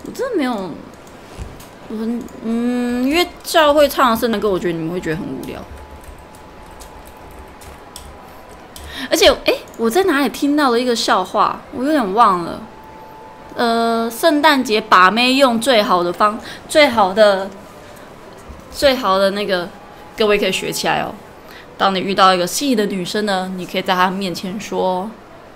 我真的没有，因为教会唱的圣诞歌，我觉得你们会觉得很无聊。而且，我在哪里听到了一个笑话，我有点忘了。圣诞节把妹用最好的那个，各位可以学起来哦。当你遇到一个心仪的女生呢，你可以在她面前说。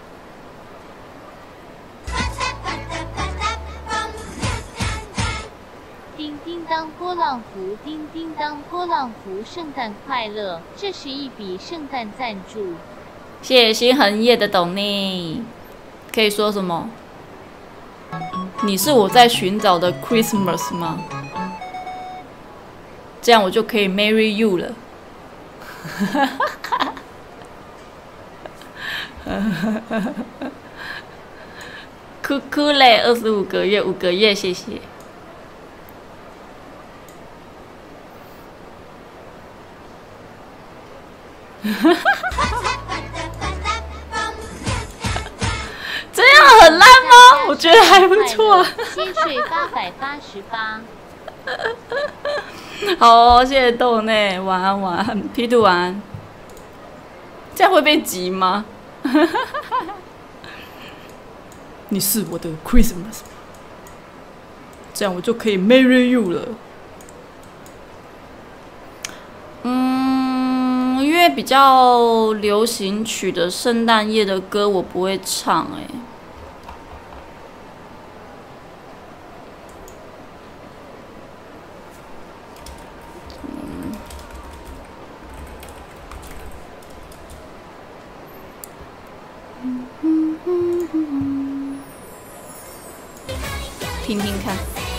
叮叮当波浪符，叮叮当波浪符，圣诞快乐！这是一笔圣诞赞助。 谢谢心恒夜的懂内，可以说什么？你是我在寻找的 Christmas 吗？这样我就可以 marry you 了。哭哭嘞，25个月，5个月，谢谢。这样很烂吗？我觉得还不错。 先睡888。 好哦，谢谢豆内，晚安晚安，P 图晚安。这样会被急吗？你是我的 Christmas， 这样我就可以 marry you 了。因为比较流行曲的圣诞夜的歌我不会唱听听看。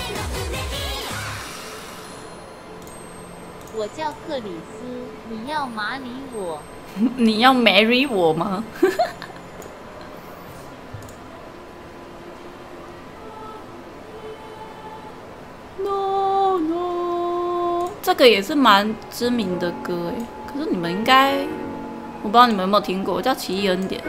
我叫克里斯，你要马里我？ 你要 marry 我吗？No no， 这个也是蛮知名的歌可是你们应该，我不知道你们有没有听过，叫《奇异恩典》。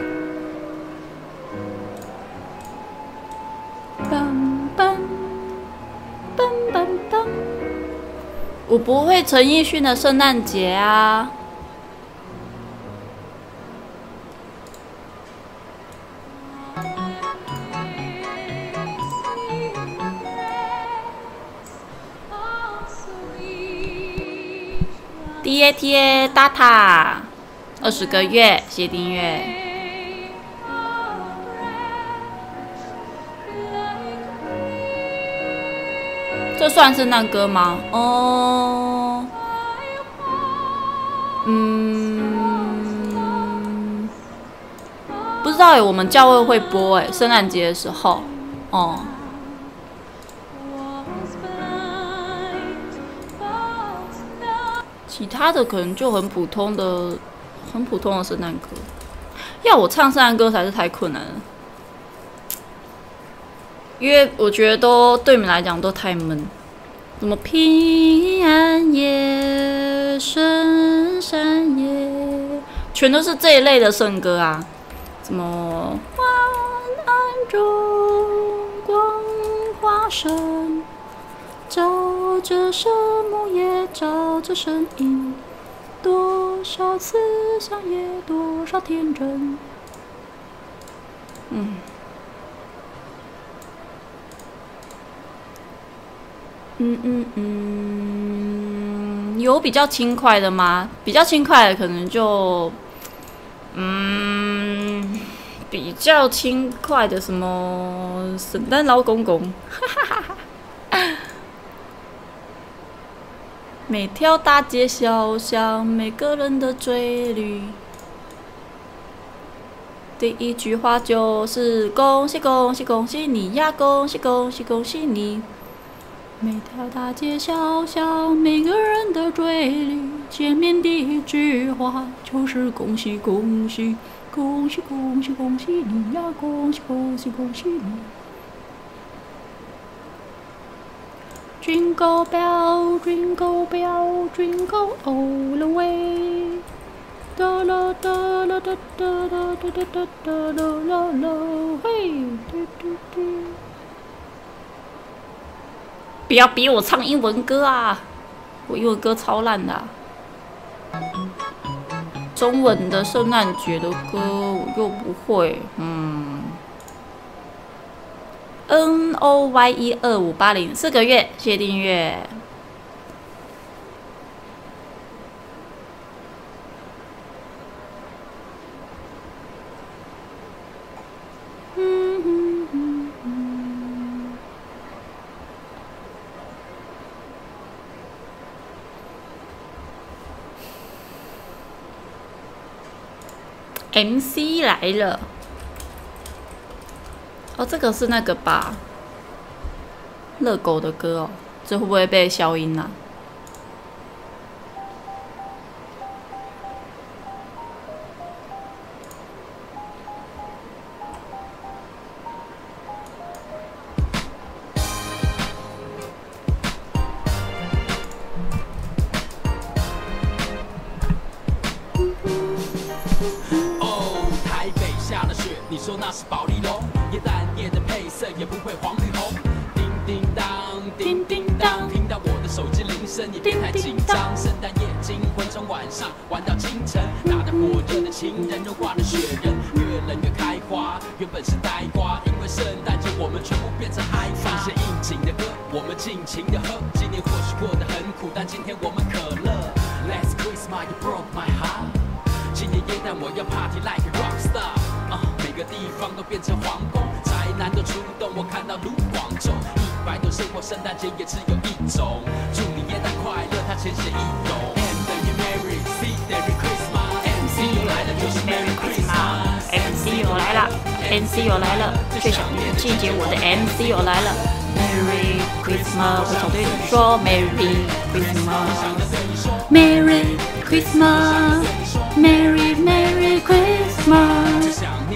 我不会陈奕迅的圣诞节啊。DATA Data 20个月，谢谢订阅。这算圣诞歌吗？哦，不知道我们教会会播圣诞节的时候，哦。其他的可能就很普通的圣诞歌，要我唱圣诞歌才是太困难了。因为我觉得对你们来讲都太闷，什么平安夜、圣山夜，全都是这一类的圣歌啊。什么晚安中光华盛，照着圣母也照着声音，多少思想也多少天真。有比较轻快的吗？比较轻快的可能就，比较轻快的什么圣诞老公公，每条大街小巷，每个人的嘴里，第一句话就是恭喜恭喜恭喜你呀，恭喜恭喜恭喜你。每条大街小巷，每个人的嘴里，见面第一句话就是恭喜恭喜恭喜恭喜恭喜你呀，恭喜恭喜恭喜你。Jingle bell, jingle bell, jingle all the way. Da la da la da da da da da da da la la, hey, do do do. 不要逼我唱英文歌啊！我英文歌超烂的、啊。中文的圣诞节的歌我又不会。NOYE2580 4个月，谢谢订阅。MC 来了，哦，这个是那个吧？热狗的歌哦，这会不会被消音啊？ 你说那是保利龙，耶诞夜的配色也不会黄绿红。叮叮当，叮叮当，听到我的手机铃声，你别太紧张。圣诞夜惊魂，从晚上玩到清晨，打得火热的情人融化了雪人，越冷越开花，原本是呆瓜，因为圣诞节我们全部变成嗨放些应景的歌，我们尽情的喝。今年或许过得很苦，但今天我们可乐。Last Christmas you broke my heart， 今年耶诞我要 party like a rock star。每个地方都变成皇宫，宅男都出动，我看到卢广仲。100多生活，圣诞节也只有一种。祝你耶诞快乐，他浅显易懂。M 等于 Merry C 等于 Christmas，MC 又来了就是 Merry Christmas。MC 又来了 ，MC 又来了，最想念的季节，我的 MC 又来了。Merry Christmas， 我小队长说 Merry Christmas，Merry Christmas，Merry Merry Christmas。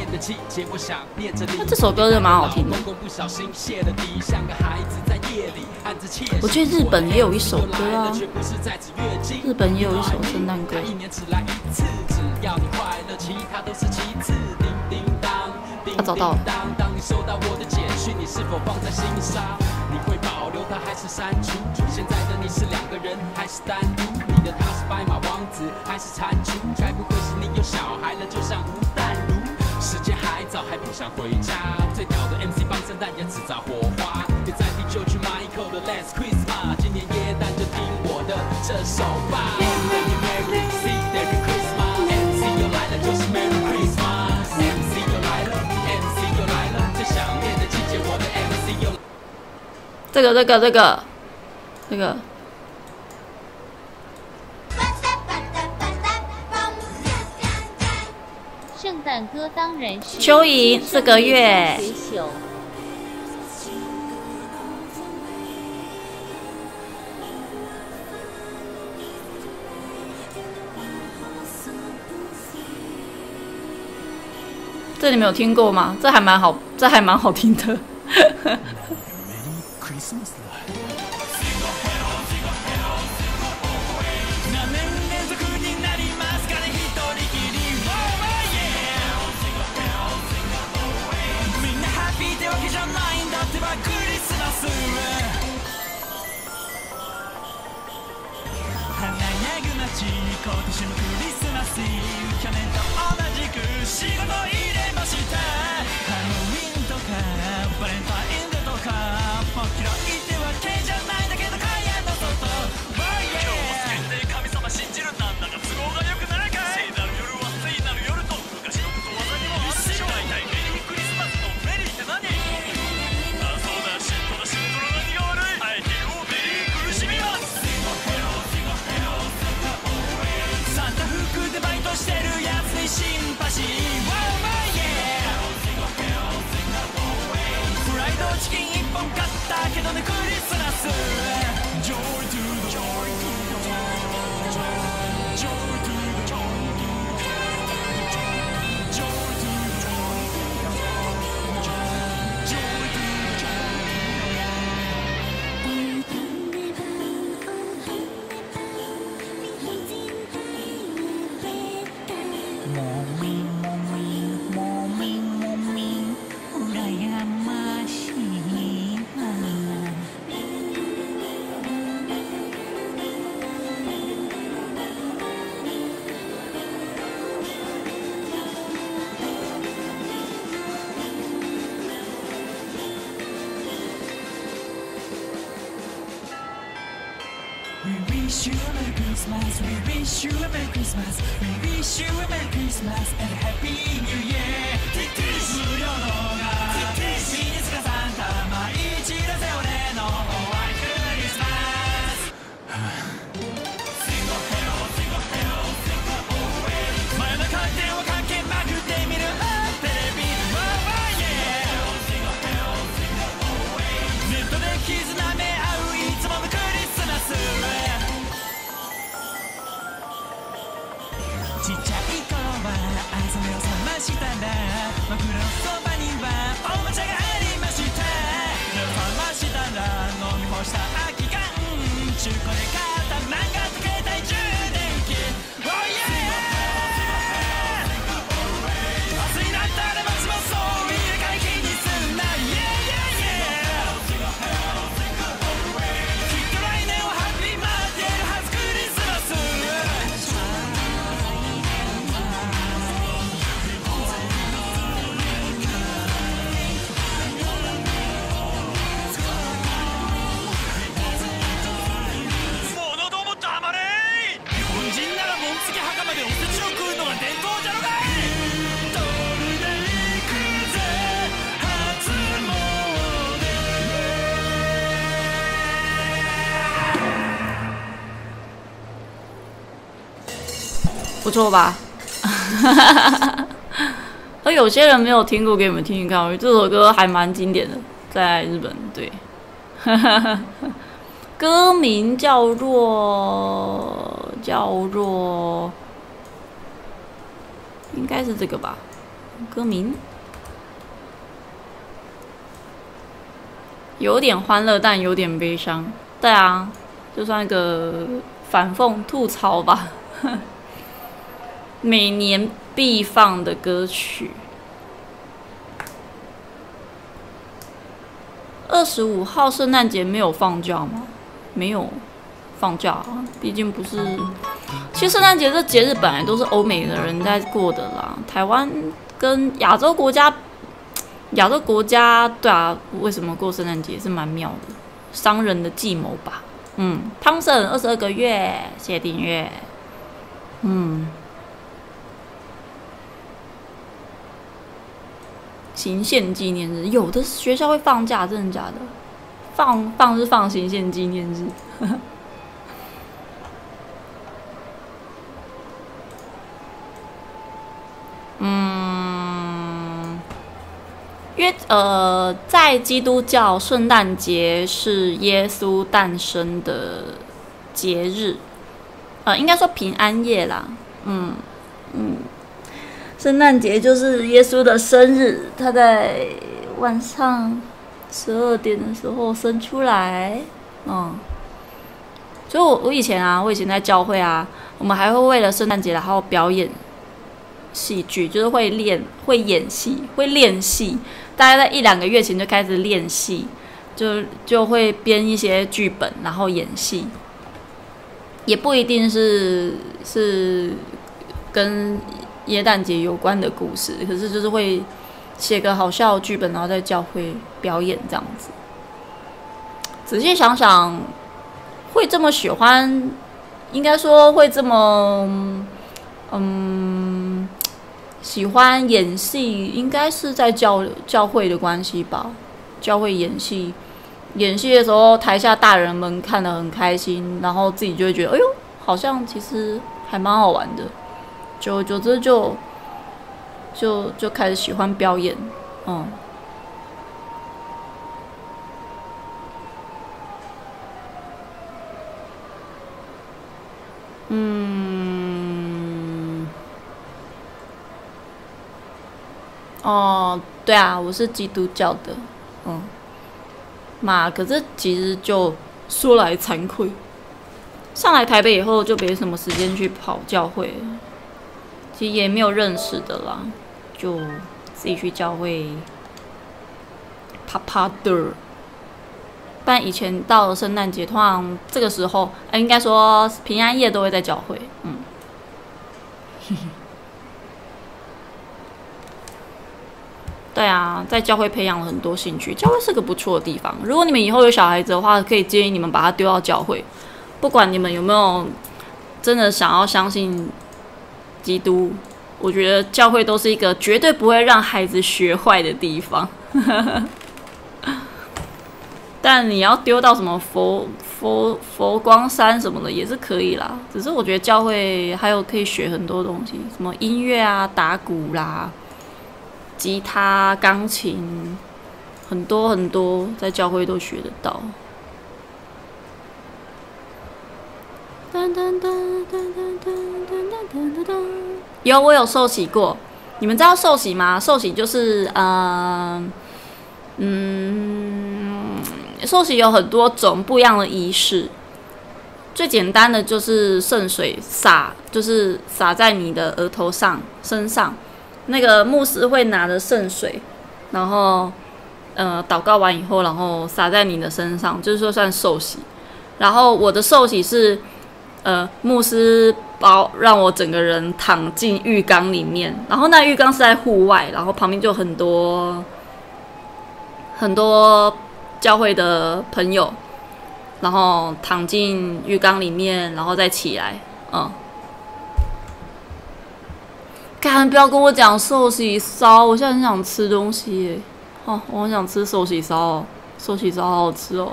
那这首歌就蛮好听的。我觉得日本也有一首歌啊，日本也有一首圣诞歌。他找到了。 你会保留它还是删除？现在的你是2个人还是单独？你的他是白马王子还是蟾蜍？该不会是你有小孩了，就像吴淡如？时间还早，还不想回家。最屌的 MC 帮圣诞夜制造火花，别再听就去 Michael 的 Last Christmas。今年耶诞就听我的这首吧。M 等于 Merry C 等于 Christmas，MC 又来了就是 Merry Christmas。MC 又来了 ，MC 又来了，最想念的季节，我的 MC 又。 这个。 圣诞歌当然是蚯蚓4个月。这你们有听过吗？这还蛮好听的。 今年もクリスマスイブ、去年と同じく仕事入れました。ハロウィンとかバレンタインデーとか、もう嫌いってわけじゃないんだけど家の外、今日も宣伝神様信じるなんだか都合が良くないかい。聖なる夜は聖なる夜と昔のことわざにもあるでしょ。大体メリークリスマスのメリーって何？あ、そうだ、シントラシントラ何が悪い。あえてをメリー苦しみます。サンタ服でバイトしてるやつにシンパシー。フライドチキン1本買ったけどねクリスマス。ジョイトゥードジョイトゥードジョイトゥードジョイトゥードジョイトゥードジョイトゥード We wish you a Merry Christmas. We wish you a Merry Christmas. We wish you a Merry Christmas and a Happy New Year. 無料動画身につかサンタ毎日だぜ俺のホワイトクリスマス。真夜中電話かけまくってみるテレビネットで絆め合ういつものクリスマス。ちっちゃい頃は朝目を覚ましたら真っ暗のそばにはおもちゃがありました。目を覚ましたら飲み干した空き缶中古で買った漫画と携帯充電器。Oh yeah! 明日になったら街もそう入れ替え気にすんな Yeah yeah yeah きっと来年はハッピー待ってるはずクリスマス。物ども黙れ。日本人なら紋付き墓までおせちを食うのが伝統じゃろがい。ドルで行くぜ初詣。 不错吧？而有些人没有听过，给你们听听看。我觉得这首歌还蛮经典的，在日本。对，歌名叫做，应该是这个吧？歌名有点欢乐，但有点悲伤。对啊，就算一个反讽吐槽吧。每年必放的歌曲。25号圣诞节没有放假吗？没有放假啊，毕竟不是。其实圣诞节这节日本来都是欧美的人在过的啦，台湾跟亚洲国家，对啊，为什么过圣诞节是蛮妙的，商人的计谋吧。汤神22个月，谢谢订阅。行宪纪念日，有的学校会放假，真的假的？放是放行宪纪念日。因为在基督教，圣诞节是耶稣诞生的节日，应该说平安夜啦。圣诞节就是耶稣的生日，他在晚上12点的时候生出来。所以我以前在教会啊，我们还会为了圣诞节然后表演戏剧，就是会演戏，会练戏。大概在1-2个月前就开始练戏，就会编一些剧本，然后演戏。也不一定是跟耶诞节有关的故事，可是就是会写个好笑的剧本，然后在教会表演这样子。仔细想想，会这么喜欢，应该说会这么喜欢演戏，应该是在教会的关系吧。教会演戏的时候，台下大人们看得很开心，然后自己就会觉得，哎呦，好像其实还蛮好玩的。久之就开始喜欢表演。对啊，我是基督教的。可是其实就说来惭愧，上来台北以后就没什么时间去跑教会了，其实也没有认识的啦，就自己去教会啪的。不然以前到了圣诞节，通常这个时候，应该说平安夜都会在教会。对啊，在教会培养了很多兴趣，教会是个不错的地方。如果你们以后有小孩子的话，可以建议你们把他丢到教会。 不管你们有没有真的想要相信基督，我觉得教会都是一个绝对不会让孩子学坏的地方。但你要丢到什么佛光山什么的也是可以啦，只是我觉得教会还有可以学很多东西，什么音乐啊、打鼓啦、吉他、钢琴，很多很多在教会都学得到。有，我有受洗过。你们知道受洗吗？受洗就是受洗有很多种不一样的仪式。最简单的就是圣水洒，就是洒在你的额头上、身上。那个牧师会拿着圣水，然后祷告完以后，然后洒在你的身上，就是说算受洗。然后我的受洗是牧师让我整个人躺进浴缸里面，然后那浴缸是在户外，然后旁边就很多教会的朋友，然后躺进浴缸里面，然后再起来。干，不要跟我讲寿喜烧，我现在很想吃东西耶。我很想吃寿喜烧哦，寿喜烧好好吃哦！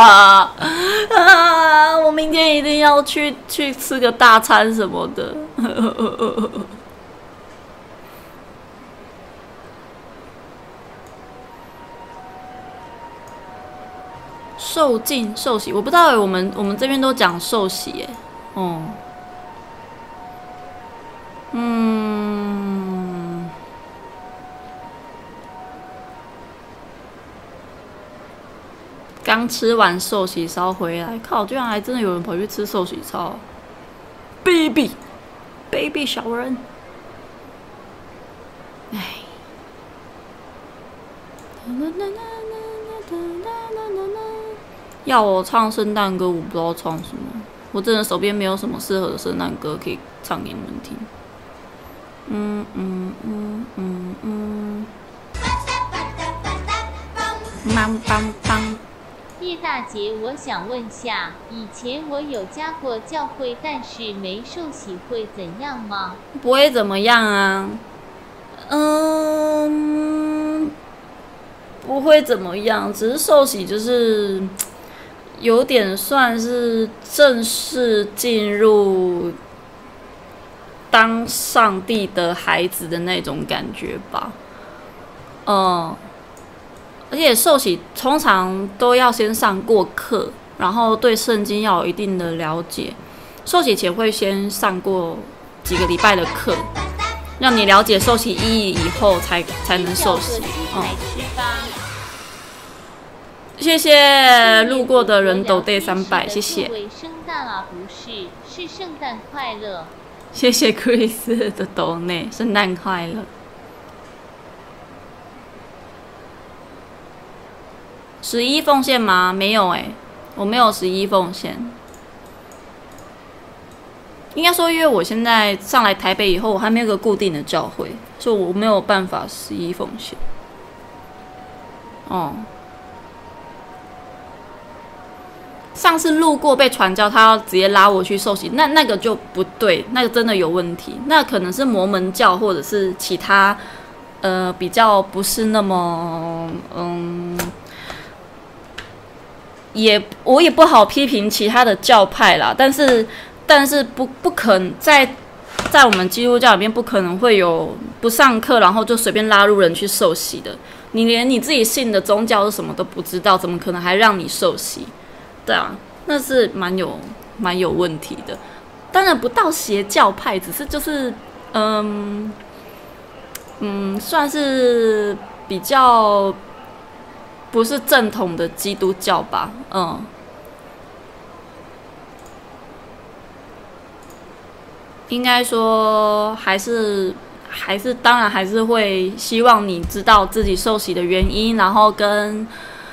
我明天一定要去吃个大餐什么的。受尽受洗，我不知道我们这边都讲受洗耶。刚吃完寿喜烧回来，靠！居然还真的有人跑去吃寿喜烧 ，baby 小人，哎。要我唱圣诞歌，我不知道唱什么。我真的手边没有什么适合的圣诞歌可以唱给你们听。 叶大姐，我想问下，以前我有加过教会，但是没受洗，会怎样吗？ 不会怎么样啊，不会怎么样，只是受洗就是有点算是正式进入当上帝的孩子的那种感觉吧。而且受洗通常都要先上过课，然后对圣经要有一定的了解。受洗前会先上过几个礼拜的课，让你了解受洗意义以后才能受洗。谢谢路过的人抖对300，谢谢。 圣诞啊，不是，是圣诞快乐。 谢谢 Chris 的抖内，圣诞快乐。11奉献吗？没有我没有11奉献。应该说，因为我现在上来台北以后，我还没有个固定的教会，所以我没有办法11奉献。上次路过被传教，他要直接拉我去受洗，那个就不对，那个真的有问题。那可能是摩门教或者是其他比较不是那么我也不好批评其他的教派啦，但是不可能在我们基督教里面不可能会有不上课然后就随便拉入人去受洗的。你连你自己信的宗教是什么都不知道，怎么可能还让你受洗？对啊，那是蛮有问题的。当然不到邪教派，只是就是算是比较不是正统的基督教吧。应该说还是当然还是会希望你知道自己受洗的原因，然后跟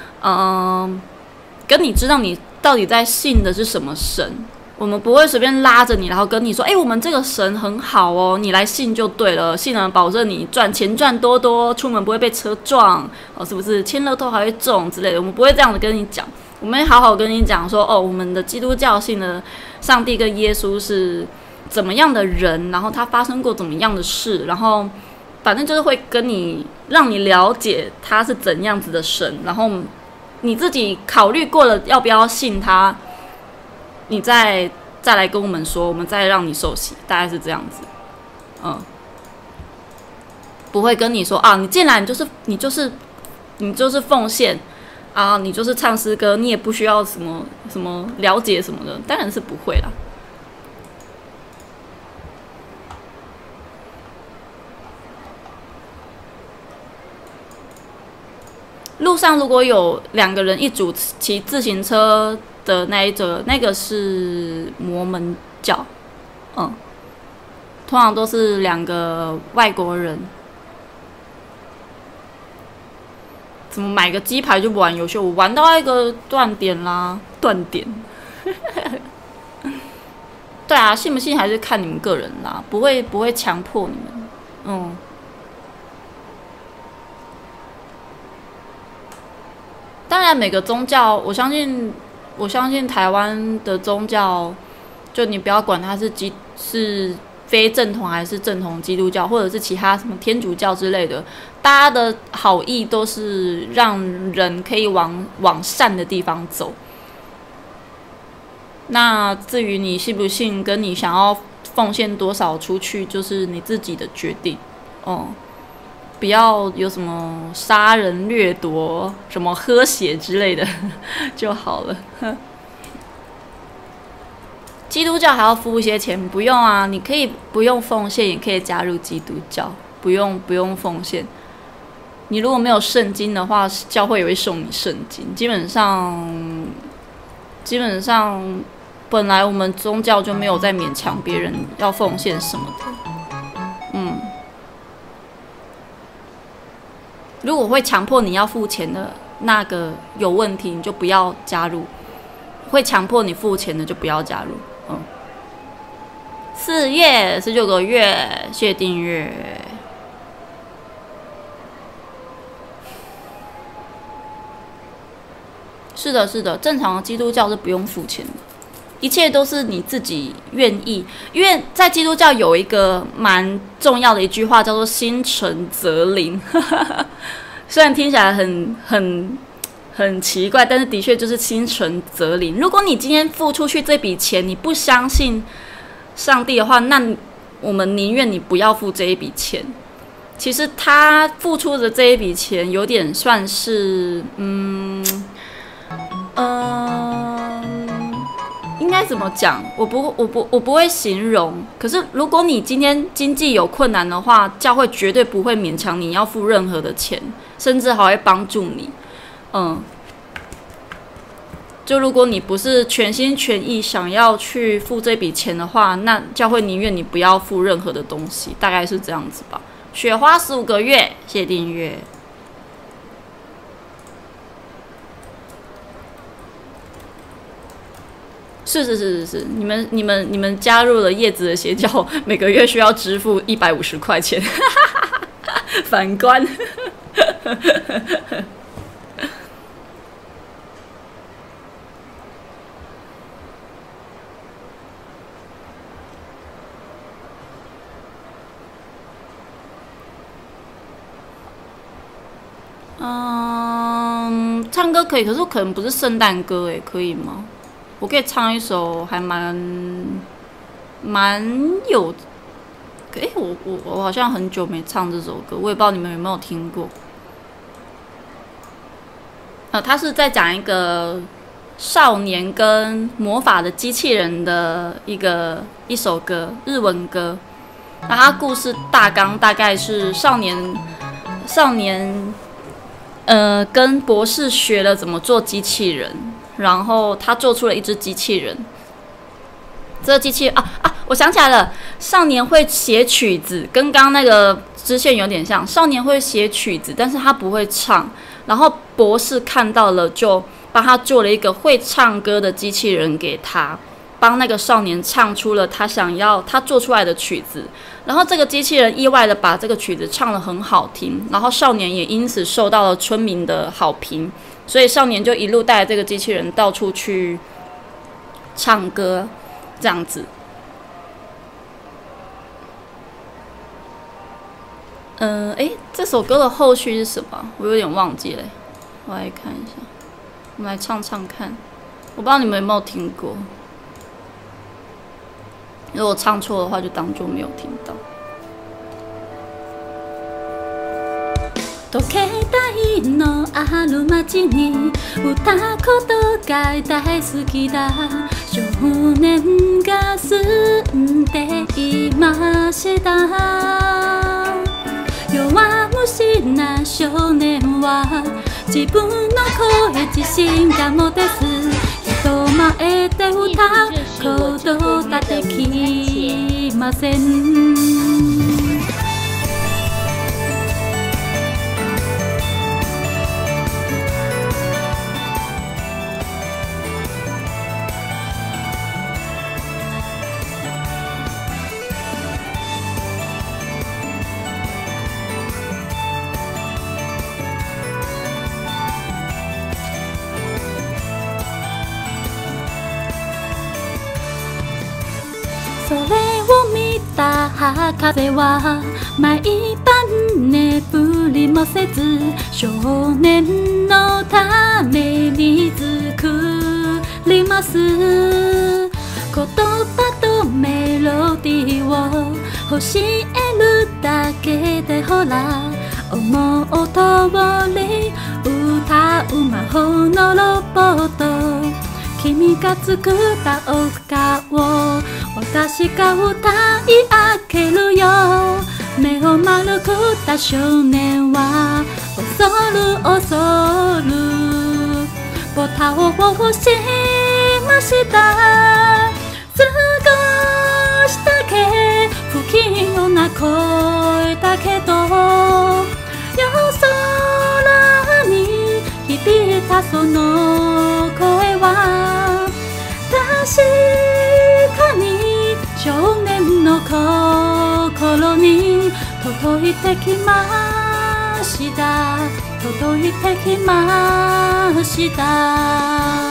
你知道你到底在信的是什么神。我们不会随便拉着你，然后跟你说，我们这个神很好哦，你来信就对了，信了保证你钱赚多，出门不会被车撞，是不是？签乐透还会中之类的，我们不会这样子跟你讲。 我们好好跟你讲说，哦，我们的基督教信的上帝跟耶稣是怎么样的人，然后他发生过怎么样的事，然后反正就是会跟你让你了解他是怎样子的神，然后你自己考虑过了要不要信他，你再来跟我们说，我们再让你受洗，大概是这样子。不会跟你说啊，你进来你就是奉献啊，你就是唱诗歌，你也不需要什么了解什么的，当然是不会啦。路上如果有2个人一组骑自行车的那个是摩门教，通常都是2个外国人。怎么买个鸡排就不玩游戏？我玩到一个断点啦，断点。对啊，信不信还是看你们个人啦，不会强迫你们。当然，每个宗教，我相信台湾的宗教，就你不要管它是非正统还是正统基督教，或者是其他什么天主教之类的，大家的好意都是让人可以往善的地方走。那至于你信不信，跟你想要奉献多少出去，就是你自己的决定。不要有什么杀人掠夺、什么喝血之类的就好了。基督教还要付一些钱？不用啊，你可以不用奉献，也可以加入基督教，不用奉献。你如果没有圣经的话，教会也会送你圣经。基本上，本来我们宗教就没有在勉强别人要奉献什么的。如果会强迫你要付钱的那个有问题，你就不要加入；会强迫你付钱的就不要加入。4月19个月，谢谢订阅。是的，正常的基督教是不用付钱的，一切都是你自己愿意。因为在基督教有一个蛮重要的一句话叫做"心诚则灵"，虽然听起来很奇怪，但是的确就是心诚则灵。如果你今天付出去这笔钱，你不相信上帝的话，那我们宁愿你不要付这一笔钱。其实他付出的这一笔钱有点算是应该怎么讲？我不会形容。可是如果你今天经济有困难的话，教会绝对不会勉强你要付任何的钱，甚至还会帮助你。就如果你不是全心全意想要去付这笔钱的话，那教会宁愿你不要付任何的东西，大概是这样子吧。雪花15个月，谢谢订阅。是，你们加入了叶子的邪教，每个月需要支付150块钱，反观。唱歌可以，可是可能不是圣诞歌，可以吗？我可以唱一首还蛮有，我好像很久没唱这首歌，我也不知道你们有没有听过。他是在讲一个少年跟魔法的机器人的一首歌，日文歌。那他故事大纲大概是少年跟博士学了怎么做机器人，然后他做出了一只机器人。这个机器我想起来了，少年会写曲子，跟刚刚那个支线有点像。少年会写曲子，但是他不会唱。然后博士看到了，就帮他做了一个会唱歌的机器人给他。 帮那个少年唱出了他做出来的曲子，然后这个机器人意外的把这个曲子唱得很好听，然后少年也因此受到了村民的好评，所以少年就一路带着这个机器人到处去唱歌，这样子。这首歌的后续是什么？我有点忘记了，我来看一下，我们来唱唱看。我不知道你们有没有听过，如果唱错的话，就当作没有听到。時計台のある街に歌うことが大好きだ少年が住んでいました弱虫な少年は自分の声自信が持てず人前で歌うことができませんそれを見た博士は毎晩眠りもせず少年のために作ります言葉とメロディーを教えるだけでほら思う通り歌う魔法のロボット君が作った歌を私が歌い上げるよ目を丸くった少年は恐る恐るボタンを押しました少しだけ不器用な声だけど夜空に響いたその声は確かに少年の心に届いてきました届いてきました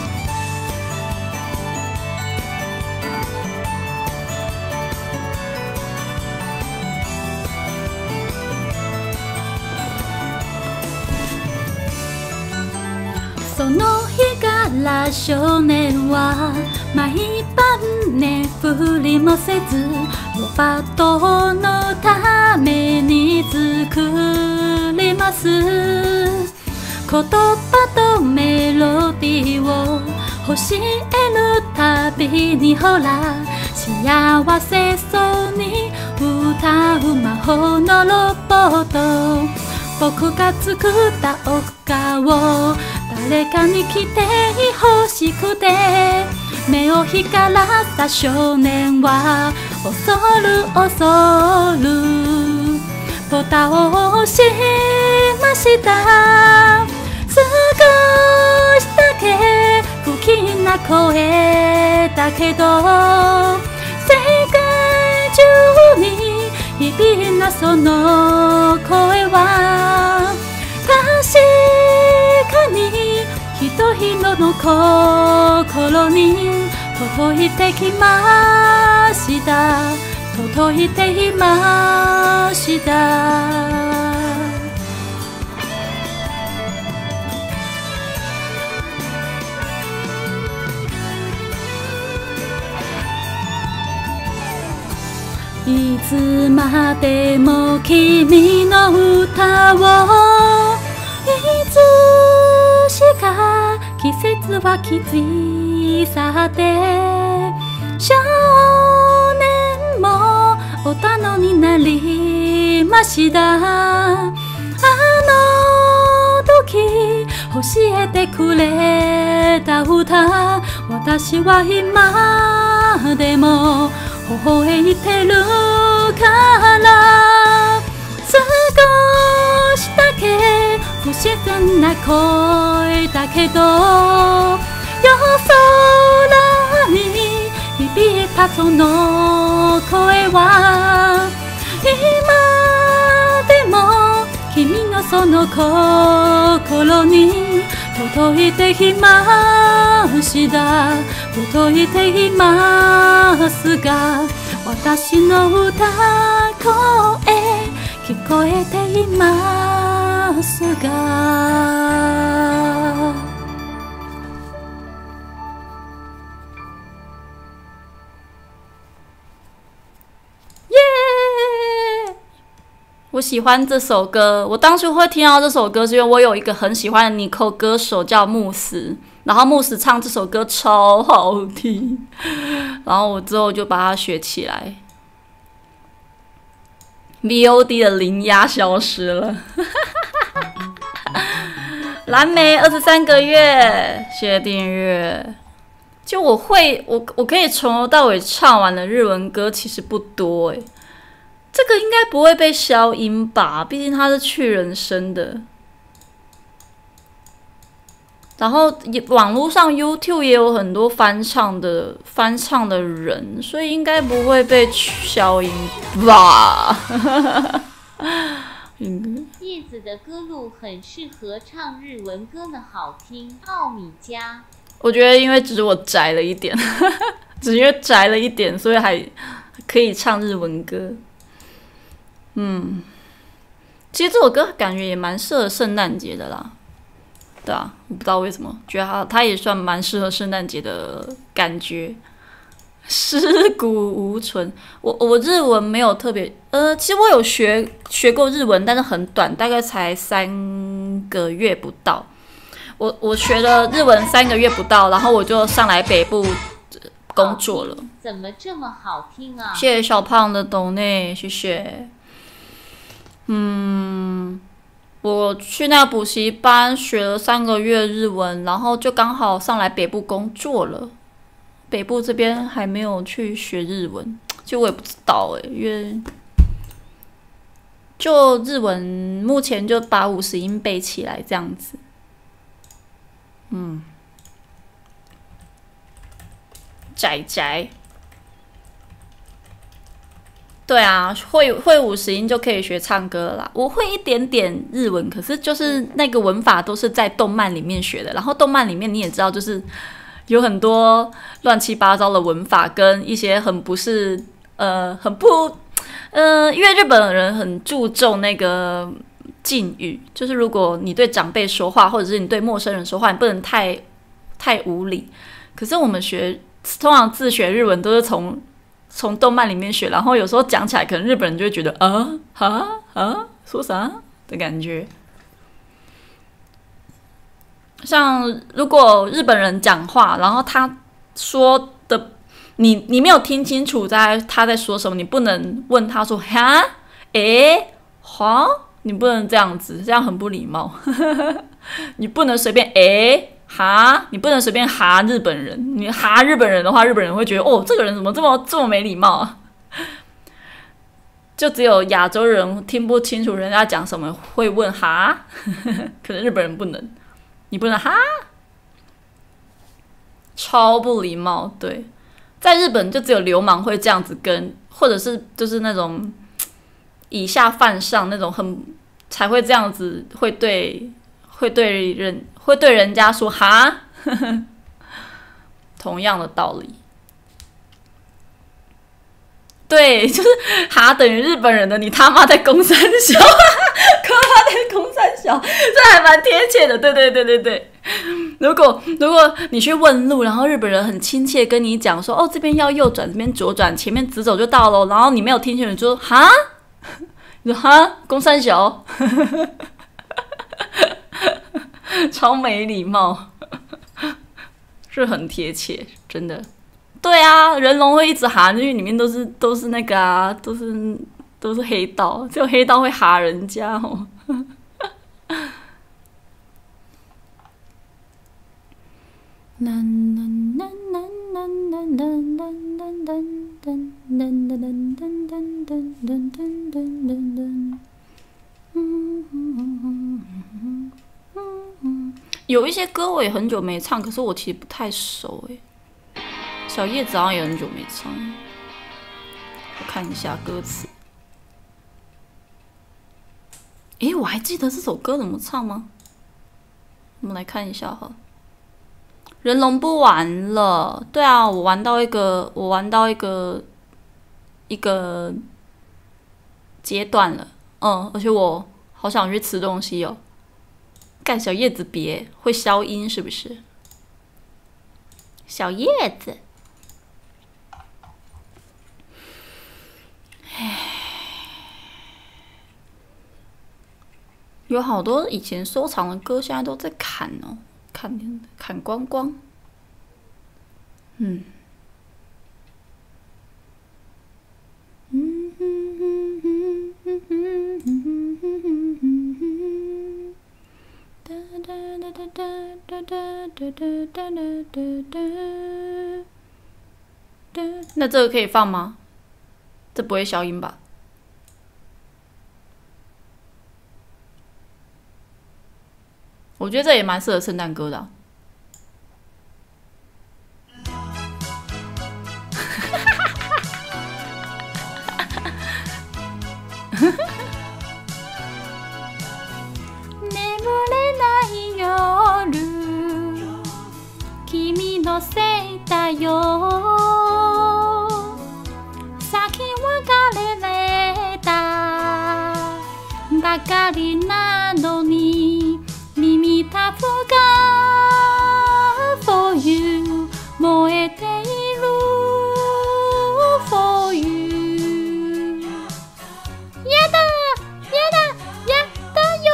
その日から少年は毎晩眠りもせずロバットのために作ります言葉とメロディーを教えるたびにほら幸せそうに歌う魔法のロボット僕が作った歌を誰かに来て欲しくて目を光らせた少年は恐る恐るボタンを押しました少しだけ不気味な声だけど世界中に響いたその声は確かに人々の心に届いてきました届いていましたいつまでも君の歌をいつしか季節は気づい去って少年も大人になりましたあの時教えてくれた歌私は今でも微笑いてるから少しだけ不自然な声だけど夜空にその声は今でも君のその心に届いていました届いていますが私の歌声聞こえていますが我喜欢这首歌，我当初会听到这首歌是因为我有一个很喜欢的尼寇歌手叫慕斯，然后慕斯唱这首歌超好听，然后我之后就把它学起来。VOD 的零压消失了，蓝莓23个月，谢谢订阅。就我可以从头到尾唱完的日文歌其实不多欸。这个应该不会被消音吧？毕竟它是去人声的。然后网络上 YouTube 也有很多翻唱的人，所以应该不会被消音吧？ 叶子的歌路很适合唱日文歌呢，好听。奥米加， 我觉得因为只是我宅了一点，只因为宅了一点，所以还可以唱日文歌。其实这首歌感觉也蛮适合圣诞节的啦，对啊，我不知道为什么，觉得它也算蛮适合圣诞节的感觉。尸骨无存，我日文没有特别，其实我有学过日文，但是很短，大概才3个月不到。我学了日文3个月不到，然后我就上来北部工作了。 怎么这么好听啊？ 谢谢小胖的抖内，谢谢。我去那个补习班学了3个月日文，然后就刚好上来北部工作了。北部这边还没有去学日文，就我也不知道因为就日文目前就把50音背起来这样子。宅。对啊，会50音就可以学唱歌了啦。我会一点点日文，可是就是那个文法都是在动漫里面学的。然后动漫里面你也知道，就是有很多乱七八糟的文法跟一些很不是因为日本人很注重那个敬语，就是如果你对长辈说话，或者是你对陌生人说话，你不能太无理。可是我们通常自学日文都是从动漫里面学，然后有时候讲起来，可能日本人就会觉得说啥的感觉。像如果日本人讲话，然后他说的你没有听清楚他在说什么，你不能问他说哈你不能这样子，这样很不礼貌。你不能随便你不能随便哈日本人，你哈日本人的话，日本人会觉得这个人怎么这么没礼貌啊？就只有亚洲人听不清楚人家讲什么会问哈，可是日本人不能，你不能哈，超不礼貌。对，在日本就只有流氓会这样子跟，或者是就是那种以下犯上那种才会这样子，会对人家说哈，同样的道理。对，就是哈等于日本人的你他妈在攻三小，他妈在攻三小，这还蛮贴切的。对。如果你去问路，然后日本人很亲切跟你讲说，这边要右转，这边左转，前面直走就到了，然后你没有听清楚，你就说哈，你说哈，攻三小，超没礼貌，是很贴切，真的。对啊，人龙会一直哈，因为里面都是那个啊，都是黑道，只有黑道会哈人家哦。有一些歌我也很久没唱，可是我其实不太熟小叶子好像也很久没唱。 我看一下歌词。诶，我还记得这首歌怎么唱吗？我们来看一下哈。人龙不玩了，对啊，我玩到一个阶段了，而且我好想去吃东西哦。干小叶子别会消音是不是？小叶子，有好多以前收藏的歌，现在都在砍哦，砍光光。那这个可以放吗？这不会消音吧？我觉得这也蛮适合圣诞歌的、啊。眠れない夜、君のせいだよ。先別れたばかりなのに。耳たぶが For you 燃えている For you やだやだやだよ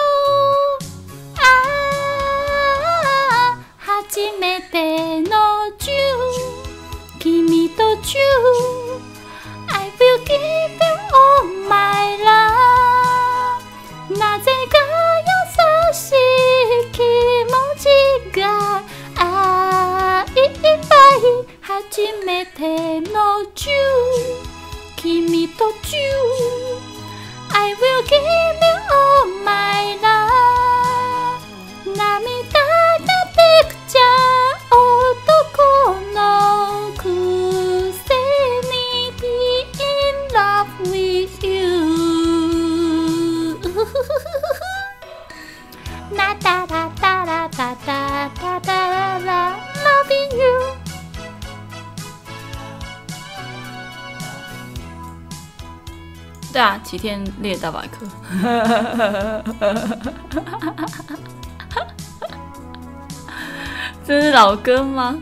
ああ初めてのチュー君とチュー I will give you all my love なぜか優しい気持ちが愛いっぱい初めてのチュー君とチュー I will give you all my love 涙ができちゃう男のくせに Be in love with you なたらたらたたたたら Loving you 对啊，齐天烈大百科。这是老歌吗？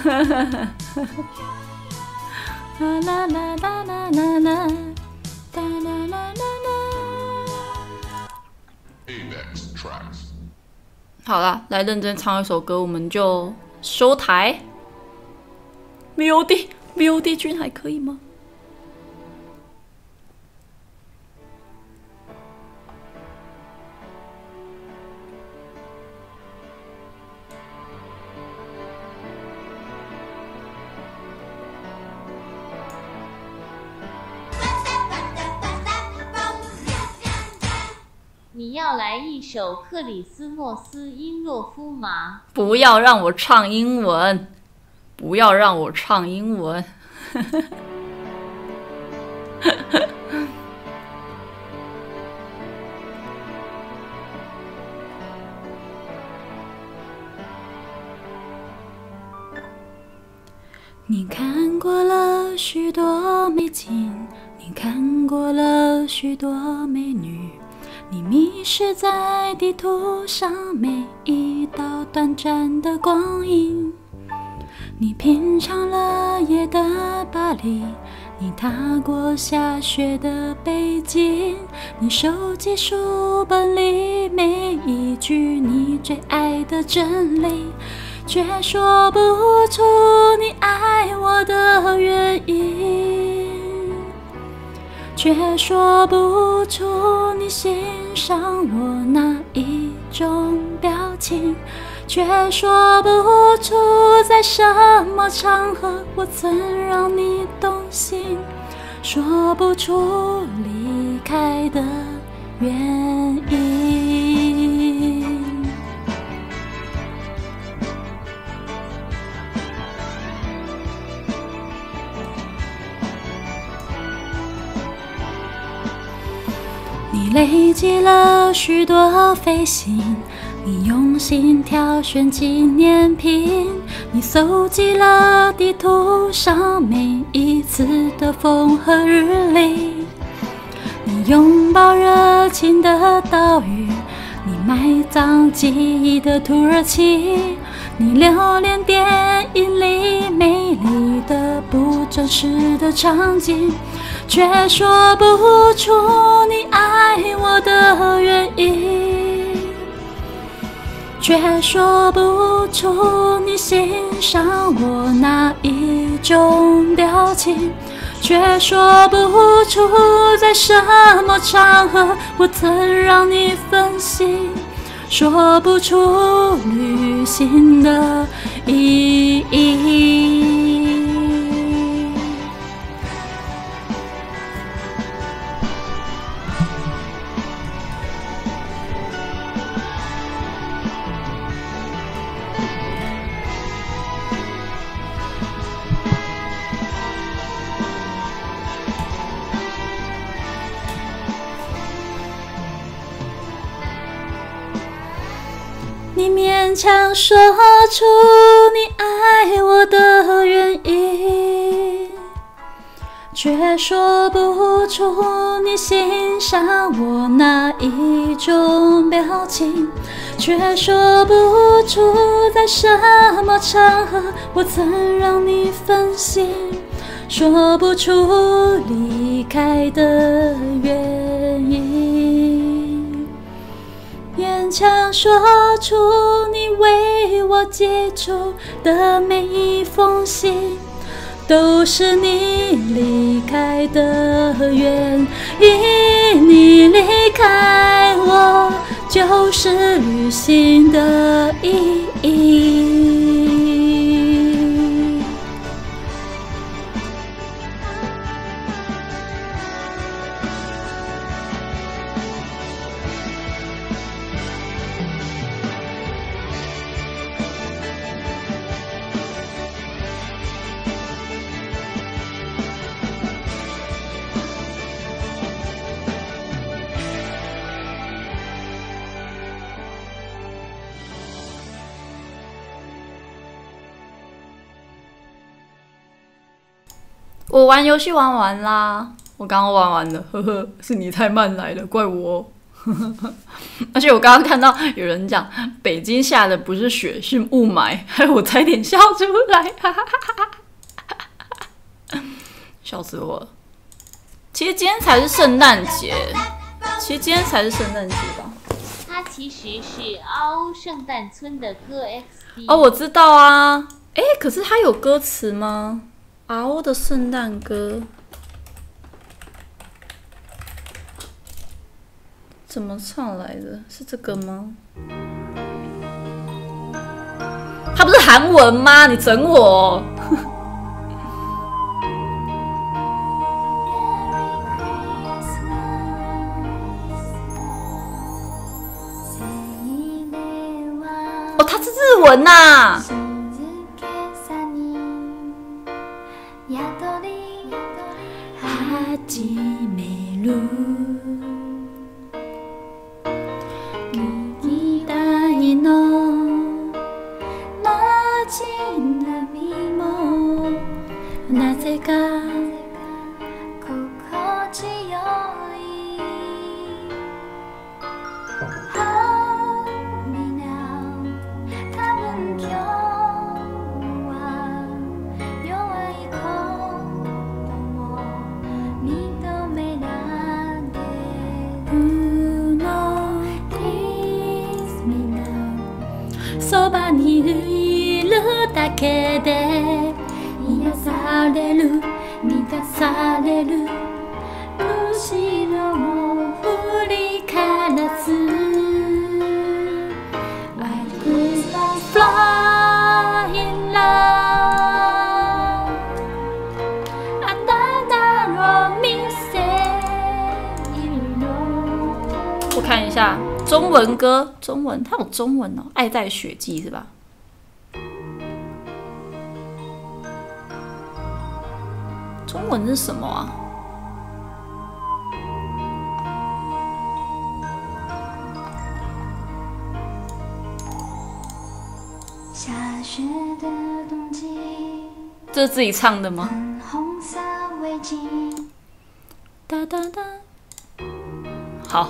啦啦啦啦啦啦啦啦啦啦啦。好啦，来认真唱一首歌，我们就收台。VOD 君还可以吗？ 你要来一首克里斯诺斯因诺夫吗？ 不要让我唱英文，不要让我唱英文。你看过了许多美景，你看过了许多美女，你迷失在地图上每一道短暂的光阴，你品尝了夜的巴黎，你踏过下雪的北京，你收集书本里每一句你最爱的真理，却说不出你爱我的原因，却说不出你欣赏我哪一种表情，却说不出在什么场合我曾让你动心，说不出离开的原因。 你累积了许多飞行，你用心挑选纪念品，你搜集了地图上每一次的风和日丽，你拥抱热情的岛屿，你埋葬记忆的土耳其，你留恋电影里美丽的不真实的场景，却说不出你爱我的原因，却说不出你欣赏我哪一种表情，却说不出在什么场合我曾让你分心，说不出旅行的意义。你勉强说出你爱我的原因，却说不出你欣赏我哪一种表情，却说不出在什么场合我曾让你分心，说不出离开的原因，勉强说出你为我寄出的每一封信，都是你离开的原因，你离开我就是旅行的意义。我玩游戏玩完啦，我刚刚玩完了，呵呵，是你太慢来了，怪我。而且我刚刚看到有人讲北京下的不是雪是雾霾，害我差点笑出来，笑死我了。其实今天才是圣诞节，吧？ 它其实是嗷圣诞村的歌 XD。 哦，我知道啊。可是它有歌词吗？嗷的圣诞歌怎么唱来的？是这个吗？它不是韩文吗？你整我！哦，它是日文呐！始める右台の街並みもなぜか心地よいみんな多分今日は弱いことも認められるの Please me now そばにいるだけで癒される満たされる後ろを振り返らず I could fly in love あなたの店いるの我看一下中文歌，中文它有中文哦，爱在雪季是吧？中文是什么啊？ 这是自己唱的吗？哒哒哒。好，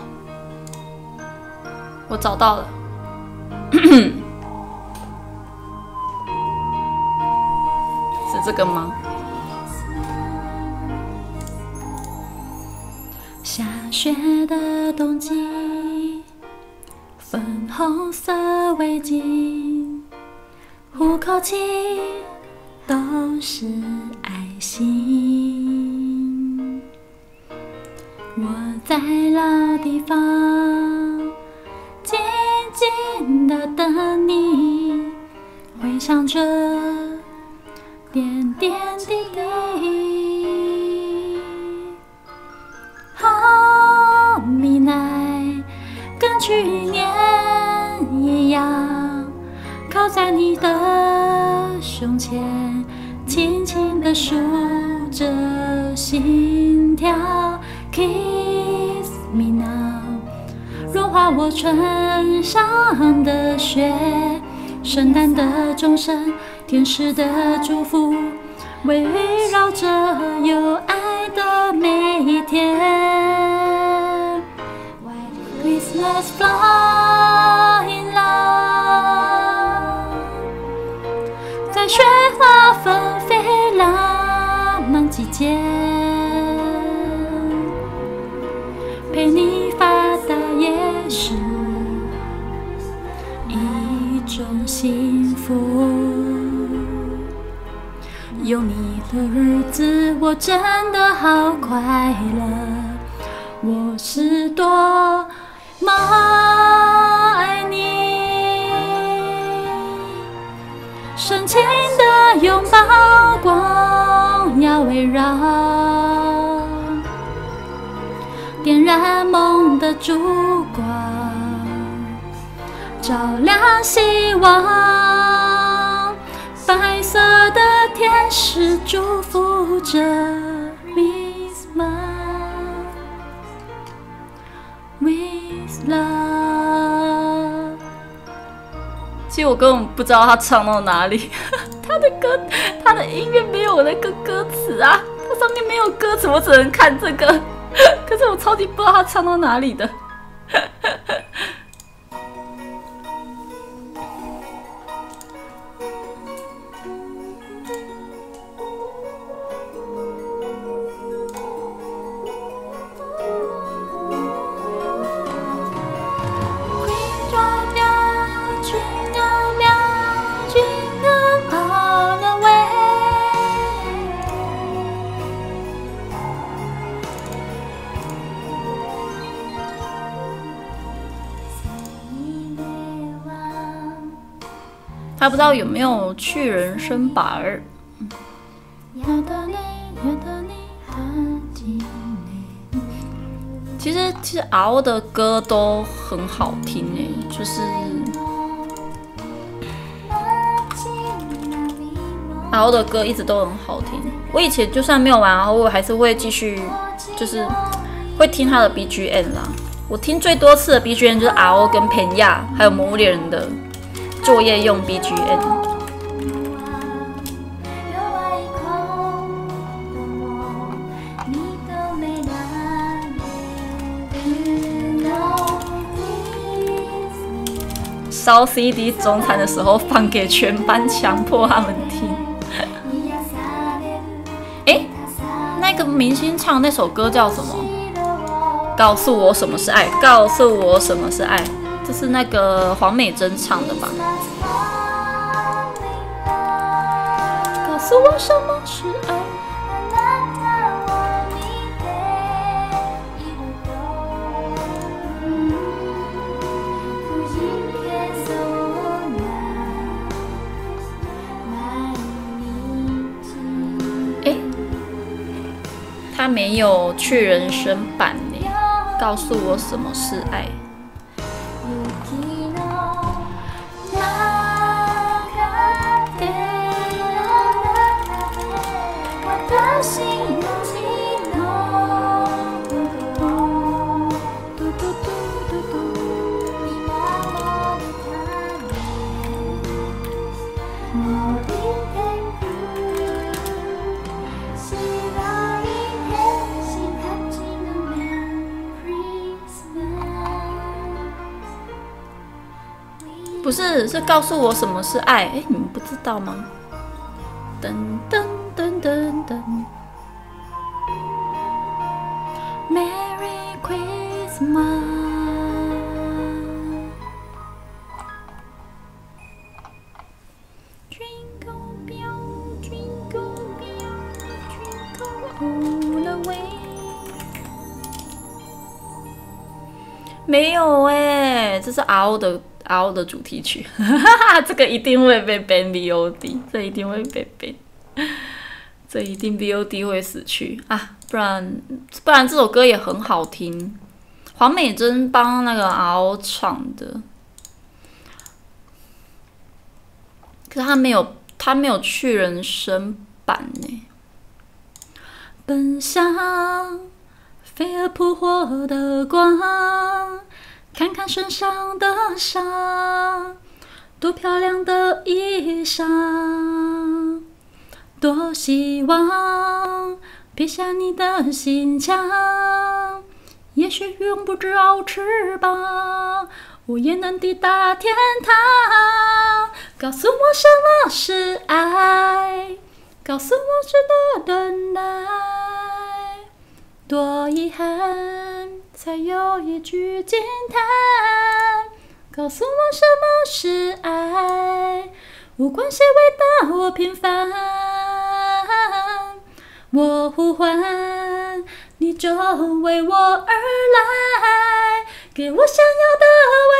我找到了。是这个吗？下雪的冬季，粉红色围巾，虎口气都是爱心。我在老地方静静地等你，回想着点点滴滴。好米奈跟去年一样，靠在你的胸前，轻轻地数着心跳。Kiss me now， 融化我唇上的雪，圣诞的钟声，天使的祝福，围绕着有爱的每一天。Christmas fall in love， 在雪花纷飞浪漫季节，陪你发呆也是一种幸福。有你的日子，我真的好快乐。我是多么爱你，深情的拥抱，光要围绕，点燃梦的烛光，照亮希望。白色的天使祝福着 with love。 其实我根本不知道他唱到哪里，他的歌，他的音乐没有我的歌词啊，它上面没有歌词，我只能看这个。可是我超级不知道他唱到哪里的。还不知道有没有去人声版儿。其实敖的歌都很好听诶，就是敖的歌一直都很好听。我以前就算没有玩敖，我还是会继续，就是会听他的 BGM 啦。我听最多次的 BGM 就是敖跟偏亚，还有魔物猎人的作业用 BGM。 烧 CD 中餐的时候放给全班，强迫他们听。欸，那个明星唱那首歌叫什么？告诉我什么是爱，告诉我什么是爱。这是那个黄美珍唱的吧？告诉我什么是爱。欸，他没有去人声版呢。告诉我什么是爱。 不是，是告诉我什么是爱。哎，你们不知道吗？噔噔噔噔噔 ，Merry Christmas。Jingle bell, jingle bell, jingle all the way。没有哎，这是 RO 的主题曲，这个一定会被 ban VOD， 这一定会被 ban， 这一定 VOD 会死去啊！不然这首歌也很好听，黄美珍帮那个 RO 唱的，可是他没有去人声版呢。奔向飞蛾扑火的光。看看身上的伤，多漂亮的衣裳，多希望撇下你的心墙，也许用不着翅膀，我也能抵达天堂。告诉我什么是爱，告诉我值得等待，多遗憾才有一句惊叹，告诉我什么是爱，无关谁伟大或平凡，我呼唤你就为我而来，给我想要的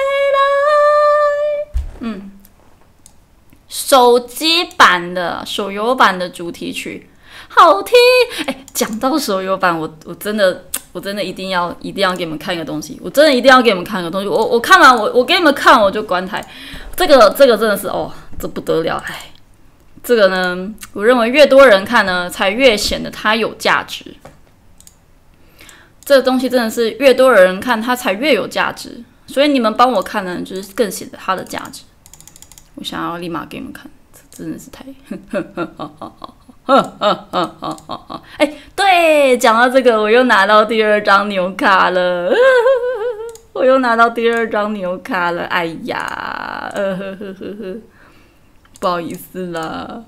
未来。手机版的手游版的主题曲好听。哎，讲到手游版，我真的一定要给你们看一个东西，我真的一定要给你们看一个东西。我看完我给你们看我就关台。这个真的是这不得了。哎，这个呢，我认为越多人看呢，才越显得它有价值。这个东西真的是越多人看它才越有价值，所以你们帮我看呢，就是更显得它的价值。我想要立马给你们看，这真的是太哎，对，讲到这个，我又拿到第2张牛卡了，我又拿到第2张牛卡了，哎呀，不好意思啦。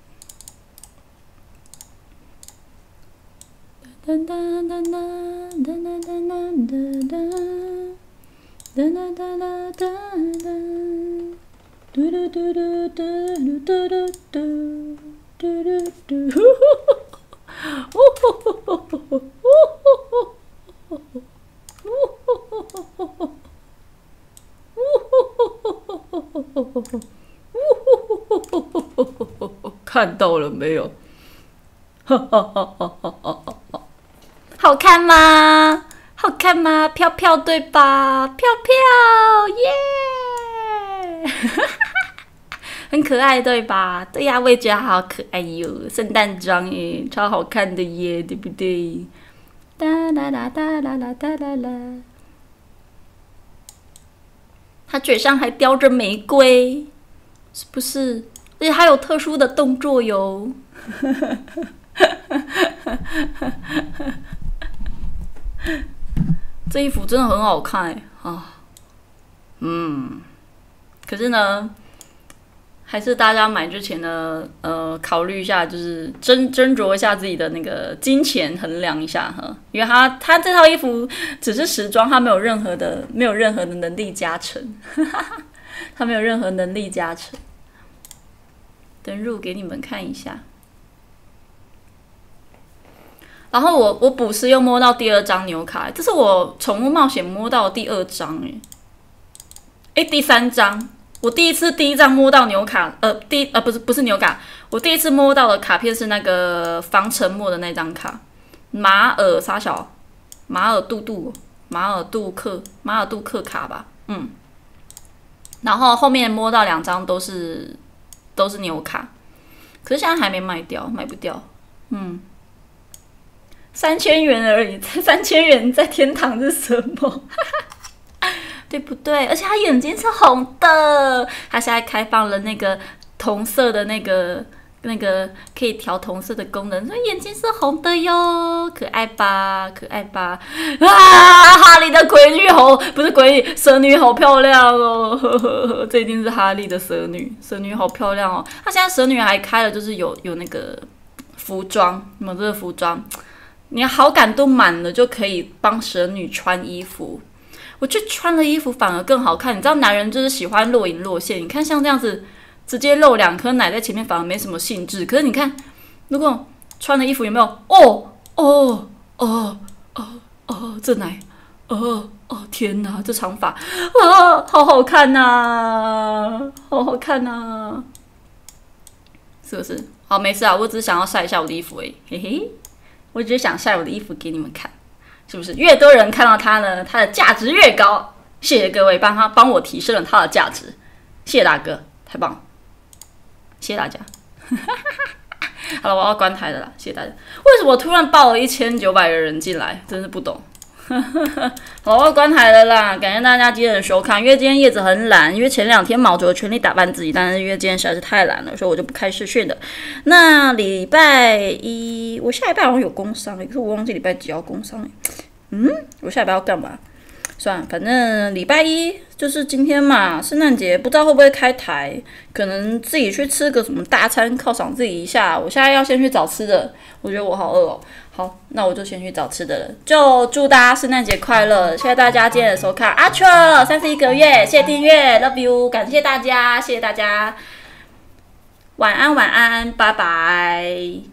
噔噔噔噔噔噔噔噔噔噔噔噔噔。嘟嘟嘟嘟嘟嘟嘟嘟嘟嘟嘟，看到了没有？好看吗？好看吗？飘飘对吧？飘飘耶！很可爱对吧？对呀，我也觉得好可爱哟，圣诞装耶，超好看的耶，对不对？哒啦啦哒啦啦哒啦啦，他嘴上还叼着玫瑰，是不是？而且还有特殊的动作哟。这衣服真的很好看啊！可是呢，还是大家买之前呢，考虑一下，就是斟酌一下自己的那个金钱，衡量一下哈，因为他这套衣服只是时装，他没有任何的能力加成，他没有任何能力加成。登入给你们看一下，然后我捕食又摸到第2张牛卡，这是我宠物冒险摸到的第2张第3张。我第一张摸到牛卡，不是牛卡，我第一次摸到的卡片是那个防沉默的那张卡，马尔杜克卡吧，然后后面摸到2张都是牛卡，可是现在还没卖掉，卖不掉，3000元而已，3000元在天堂是什么？对不对？而且他眼睛是红的，他现在开放了那个同色的那个那个可以调同色的功能，说眼睛是红的哟，可爱吧，可爱吧！啊，哈利的鬼女猴不是鬼女，蛇女好漂亮哦！呵呵呵，这一定是哈利的蛇女，蛇女好漂亮哦！她现在蛇女还开了，就是有那个服装，有这个服装，你好感度满了就可以帮蛇女穿衣服。我觉得穿了衣服反而更好看，你知道男人就是喜欢若隐若现，你看像这样子。直接露2颗奶在前面，反而没什么兴致。可是你看，如果穿的衣服有没有？这奶，天哪，这长发啊，好好看呐，好好看呐，是不是？好，没事啊，我只是想要晒一下我的衣服而已，嘿嘿，我只是想晒我的衣服给你们看，是不是？越多人看到它呢，它的价值越高。谢谢各位，帮我提升了它的价值，谢谢大哥，太棒了。谢谢大家，好了，我要关台了啦，谢谢大家。为什么突然爆了1900个人进来？真是不懂。好了，我要关台了啦，感谢大家今天的收看。因为今天叶子很懒，因为前2天毛着全力打扮自己，但是因为今天实在是太懒了，所以我就不开视讯的。那礼拜一，我下礼拜好像有工商，可是我忘记礼拜几要工商。我下礼拜要干嘛？算了，反正礼拜一就是今天嘛，圣诞节不知道会不会开台，可能自己去吃个什么大餐犒赏自己一下。我现在要先去找吃的，我觉得我好饿哦。好，那我就先去找吃的了。就祝大家圣诞节快乐！谢谢大家今天的收看。阿秋31个月，谢谢订阅 ，Love you， 感谢大家，谢谢大家。晚安，晚安，拜拜。